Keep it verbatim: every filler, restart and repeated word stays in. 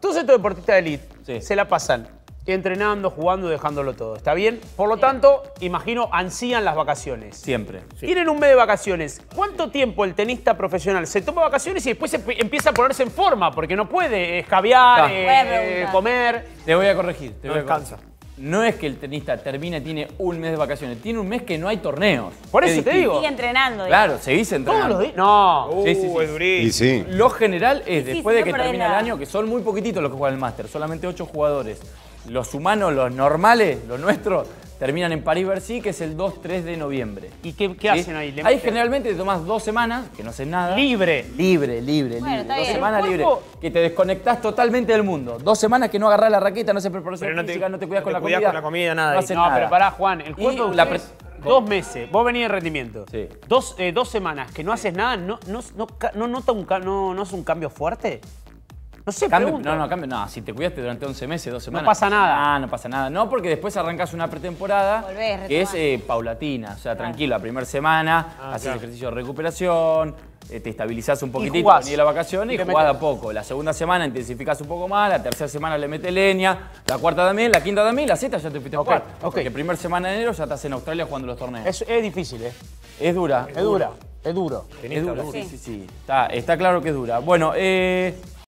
Todos estos deportistas de elite Sí. se la pasan entrenando, jugando, dejándolo todo. ¿Está bien? Por lo tanto, imagino, ansían las vacaciones. Siempre. Tienen un mes de vacaciones. ¿Cuánto tiempo el tenista profesional se toma vacaciones y después se empieza a ponerse en forma? Porque no puede escabiar, Ah. eh, Buena pregunta. comer. Te voy a corregir. Te No voy a corregir. descansa. No es que el tenista termina y tiene un mes de vacaciones. Tiene un mes que no hay torneos. Por Es eso te distinto. digo. Sigue entrenando. Claro, seguís Todos entrenando. los días. No. Uh, Sí, sí, sí. es durísimo. Y sí. Lo general es, Sí, después sí, de no que perdés termina el nada. año, que son muy poquititos los que juegan el máster, solamente ocho jugadores. Los humanos, los normales, los nuestros, terminan en París-Bercy, que es el dos tres de noviembre. ¿Y qué, qué ¿Sí? hacen ahí? ¿Le Ahí meten? generalmente te tomás dos semanas, que no haces nada. Libre. Libre, libre, Bueno, libre. está Dos bien. semanas El libre. cuerpo- Que te desconectás totalmente del mundo. Dos semanas que no agarrás la raqueta, no haces preparación Pero no te- física, no te cuidas no con te la cuidás comida. con la comida, nada No ahí. haces No, nada. pero pará, Juan. El Y cuerpo de la ustedes, pre- dos meses. Vos venís de rendimiento. Sí. Dos, eh, dos semanas que no haces nada, ¿no, no, no, ca- no nota un, ca- no, no es un cambio fuerte? No sé, Cambio- pregunto. no, no, cambio, no, si te cuidaste durante once meses, dos semanas. pasa nada. Ah, no pasa nada. No, porque después arrancas una pretemporada Volvés, que es retomás. eh, paulatina. O sea, tranquilo, la primera semana Ah, haces claro. ejercicio de recuperación, eh, te estabilizás un poquitito, jugás. venís de la vacación y, Y le jugás de metés. a poco. La segunda semana intensificás un poco más, la tercera semana le metes leña, la cuarta también, la quinta también, y la sexta ya te fuiste a Ok, jugar. ok. Porque primera semana de enero ya estás en Australia jugando los torneos. Es, es difícil, ¿eh? Es dura. Es dura. Es duro. Es Tenista dura, duro. sí, sí, sí. Está, está claro que es dura. Bueno, eh,